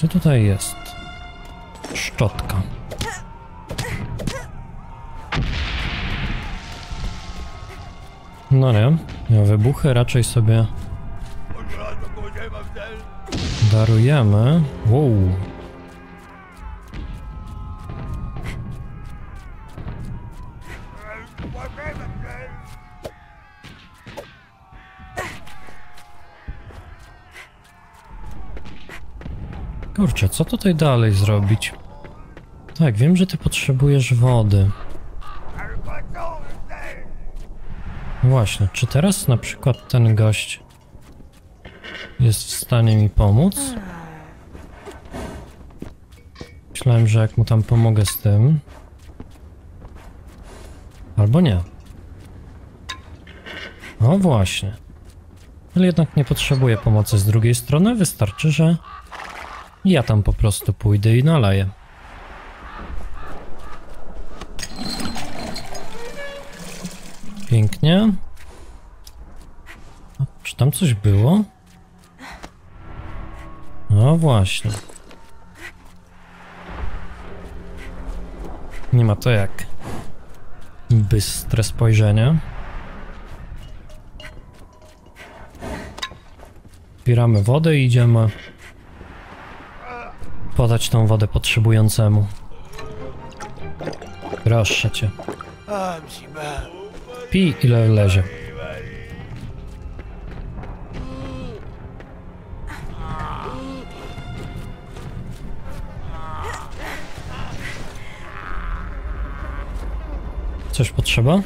Co tutaj jest? Szczotka. No nie, wybuchy raczej sobie darujemy. Wow. Kurczę, co tutaj dalej zrobić? Tak, wiem, że ty potrzebujesz wody. Właśnie, czy teraz na przykład ten gość jest w stanie mi pomóc? Myślałem, że jak mu tam pomogę z tym... Albo nie. No właśnie. Ale jednak nie potrzebuję pomocy z drugiej strony, wystarczy, że ja tam po prostu pójdę i naleję. Pięknie. A czy tam coś było? No właśnie. Nie ma to jak bystre spojrzenie. Zbieramy wodę i idziemy podać tą wodę potrzebującemu. Proszę cię. Pij ile lezie. Coś potrzeba?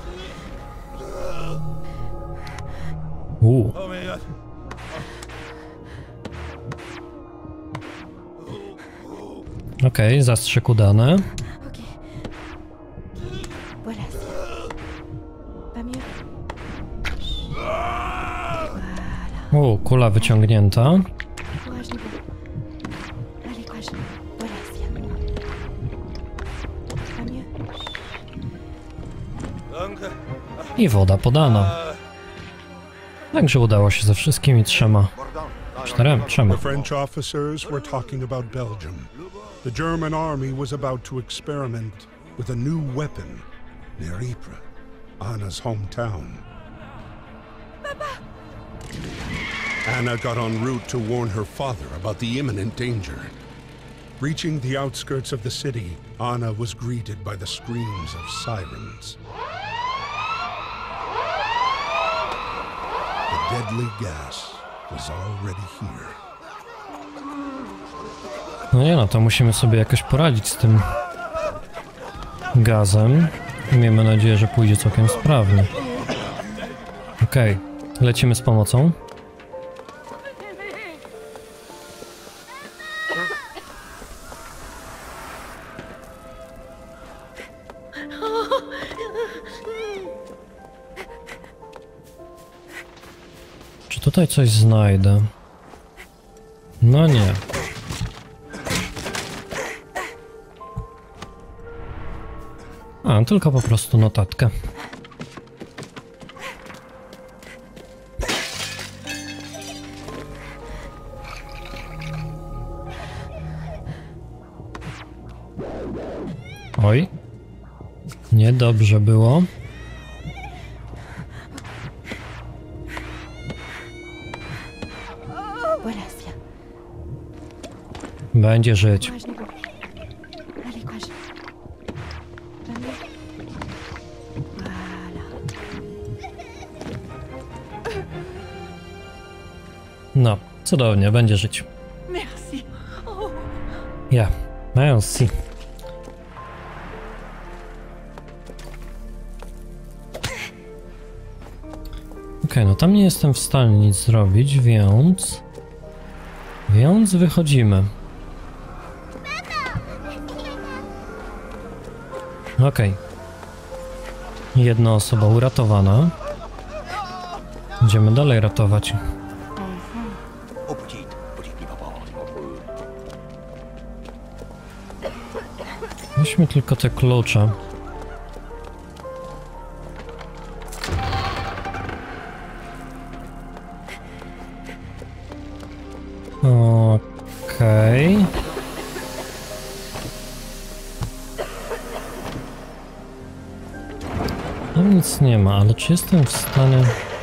Okej, zastrzyk udany. Kula wyciągnięta. I woda podana. Także udało się ze wszystkimi trzema. Czterema. The French officers were talking about Belgium. The German army was about to experiment with a new weapon near Ypres, Anna's hometown. Anna got en route to warn her father about the imminent danger. Reaching the outskirts of the city, Anna was greeted by the screams of sirens. The deadly gas was already here. No nie no, to musimy sobie jakoś poradzić z tym gazem. Miejmy nadzieję, że pójdzie całkiem sprawnie. Okej, lecimy z pomocą. Czy tutaj coś znajdę? No nie. A, tylko po prostu notatkę. Oj. Niedobrze było. Będzie żyć. No, cudownie, będzie żyć. Ja, merci. Okej, no tam nie jestem w stanie nic zrobić, więc wychodzimy. Okej. Jedna osoba uratowana. Idziemy dalej ratować. Weźmy tylko te klucze. Okej. nic nie ma, ale czy jestem w stanie...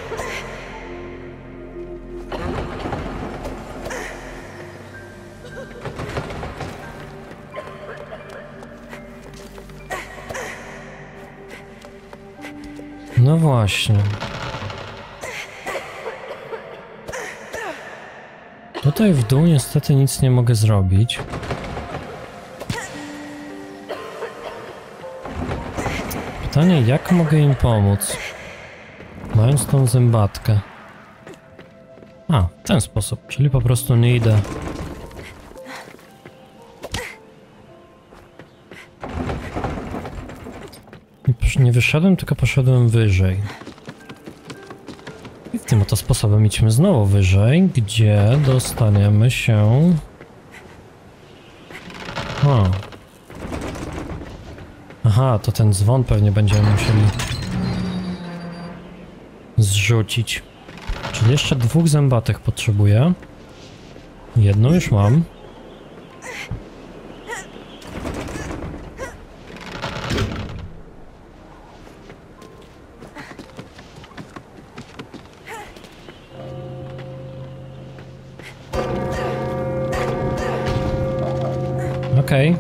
No właśnie. Tutaj w dół niestety nic nie mogę zrobić. Pytanie, jak mogę im pomóc, mając tą zębatkę? A, w ten sposób, czyli po prostu nie idę. Nie wyszedłem, tylko poszedłem wyżej. I tym oto sposobem idźmy znowu wyżej, gdzie dostaniemy się... O. Aha, to ten dzwon pewnie będziemy musieli zrzucić. Czyli jeszcze 2 zębatych potrzebuję. Jedną już mam. Okej.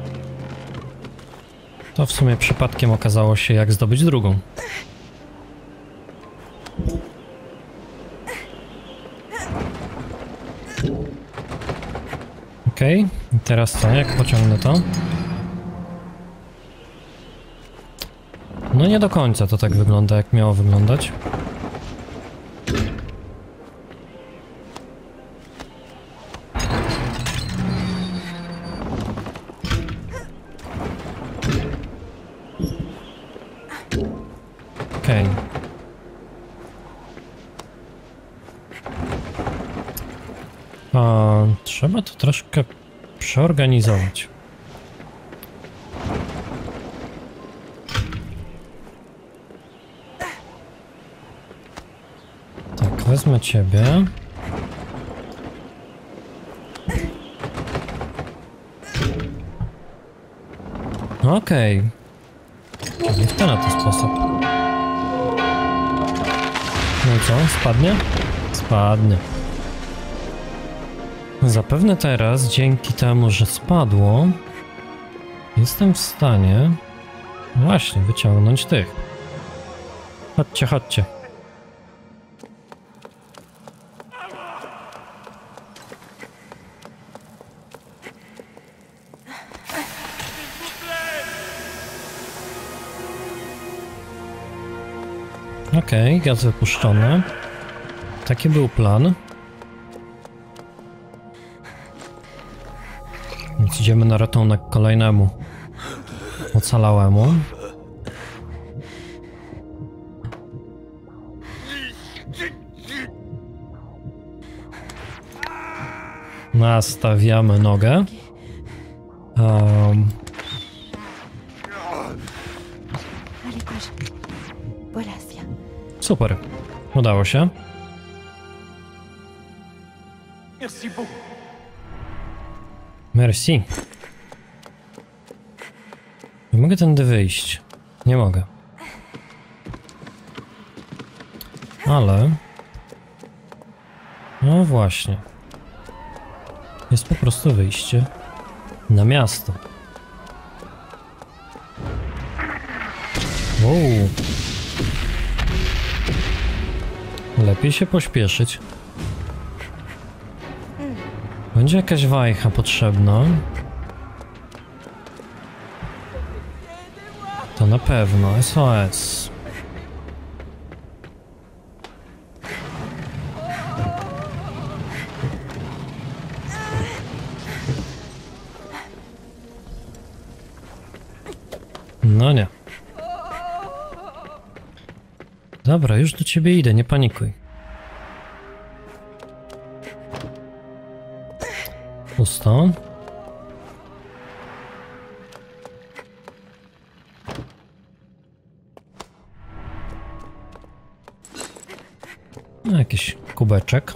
To w sumie przypadkiem okazało się, jak zdobyć drugą. Okej. I teraz co? Jak pociągnę to? No nie do końca to tak wygląda, jak miało wyglądać. Okej. Trzeba to troszkę przeorganizować. Tak, wezmę ciebie. Okej. Czyli w ten oto sposób. No i co? Spadnie? Spadnie. Zapewne teraz, dzięki temu, że spadło, jestem w stanie właśnie wyciągnąć tych. Chodźcie, chodźcie. Okej, gaz wypuszczony. Taki był plan. Więc idziemy na ratunek kolejnemu ocalałemu. Nastawiamy nogę. Super. Udało się. Merci. Nie mogę tędy wyjść. Nie mogę. Ale... No właśnie. Jest po prostu wyjście na miasto. Wow. Lepiej się pośpieszyć. Będzie jakaś wajcha potrzebna. To na pewno. SOS. No nie. Dobra, już do ciebie idę, nie panikuj. Pusto. No, jakiś kubeczek.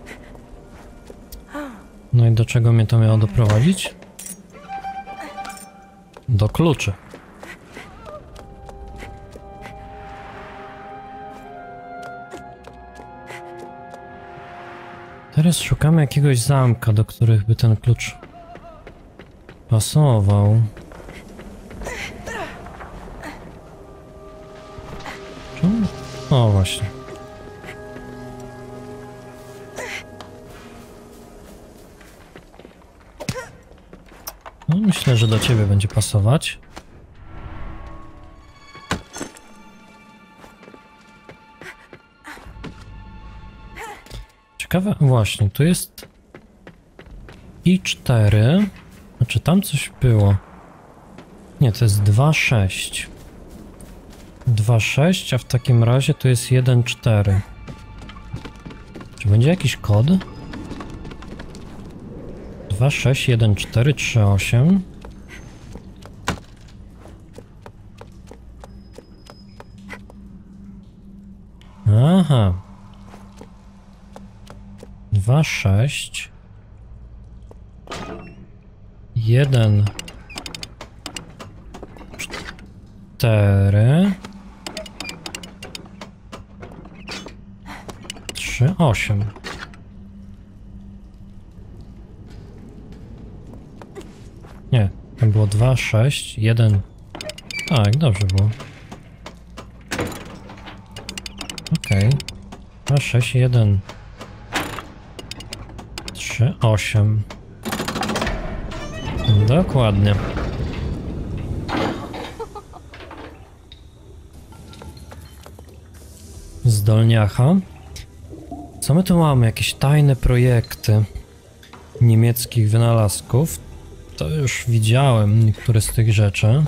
No i do czego mnie to miało doprowadzić? do kluczy. Teraz szukamy jakiegoś zamka, do których by ten klucz pasował. Czemu? O, właśnie. No, myślę, że do ciebie będzie pasować. Ciekawe, właśnie, tu jest I4. Znaczy tam coś było. Nie, to jest 2,6. 2,6, a w takim razie to jest 1,4. Czy będzie jakiś kod? 2,6, 1,4, 3,8. Aha. 2,6. 1, 4, 3, 8. Nie, tam było 2, 6, 1. Tak, dobrze było. Okej. 2, 6, 1, 3, 8. Dokładnie. Zdolniacha. Co my tu mamy? Jakieś tajne projekty niemieckich wynalazków. To już widziałem niektóre z tych rzeczy.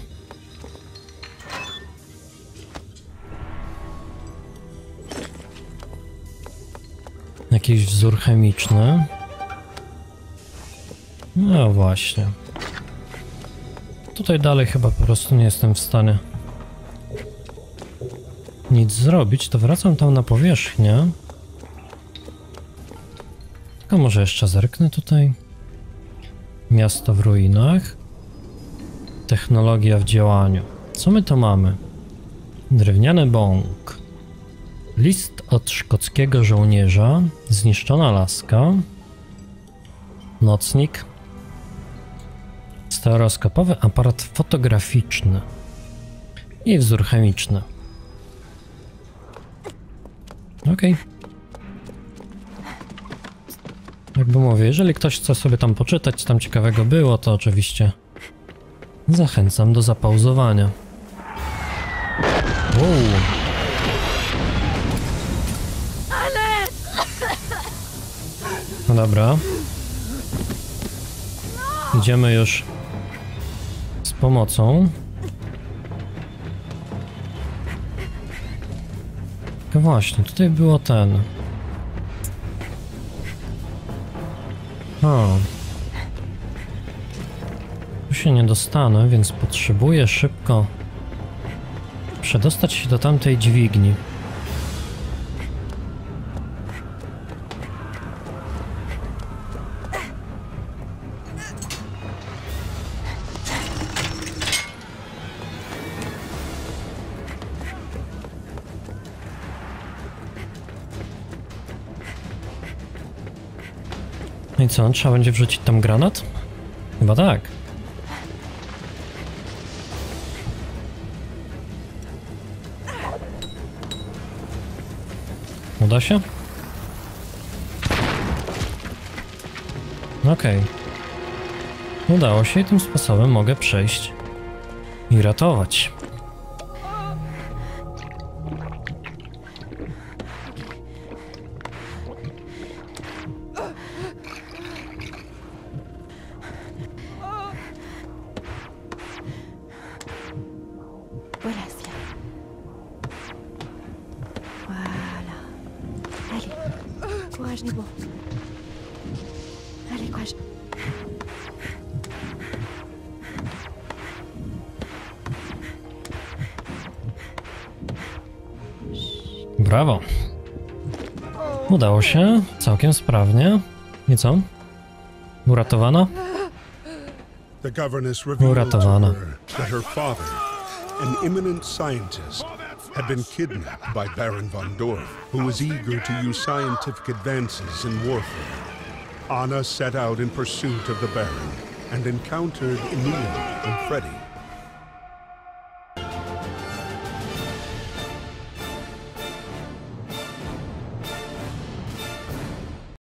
Jakiś wzór chemiczny. No właśnie. Tutaj dalej chyba po prostu nie jestem w stanie nic zrobić, to wracam tam na powierzchnię. Tylko może jeszcze zerknę tutaj. Miasto w ruinach. Technologia w działaniu. Co my to mamy? Drewniany bąk. List od szkockiego żołnierza. Zniszczona laska. Nocnik. Stereoskopowy aparat fotograficzny. I wzór chemiczny. Okej. Jakby mówię, jeżeli ktoś chce sobie tam poczytać, co tam ciekawego było, to oczywiście zachęcam do zapauzowania. Wow. No dobra. Idziemy już z pomocą. No właśnie, tutaj było ten. O. Tu się nie dostanę, więc potrzebuję szybko przedostać się do tamtej dźwigni. No i co, trzeba będzie wrzucić tam granat? Chyba tak. Uda się? Okej. Udało się i tym sposobem mogę przejść i ratować. Courage, Nebo. Allez, courage. Brawo. Udało się. Całkiem sprawnie. I co? Uratowana? The governess revealed to Uratowana. her that her father, an eminent scientist, had been kidnapped by Baron von Dorf, who was eager to use scientific advances in warfare. Anna set out in pursuit of the Baron and encountered Emil and Freddy.